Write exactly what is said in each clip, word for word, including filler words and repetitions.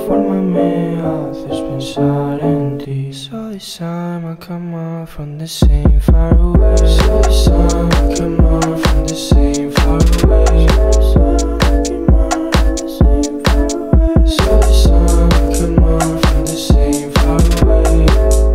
forma me haces pensar en ti. So this time I come out from the same far away. So this time I come out from the same far away. So this time I come out from the same far away.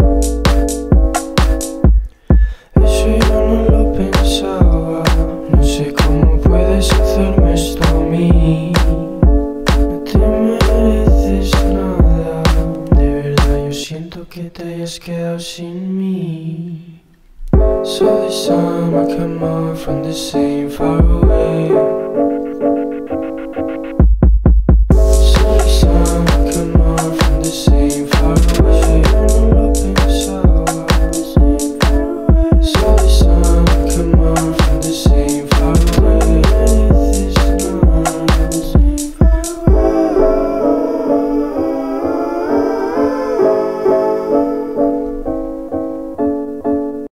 Eso yo no lo pensaba. No sé cómo puedes hacerme esto a mí. No te mereces nada. De verdad yo siento que te hayas quedado sin mí. So this time I come out from the same far away.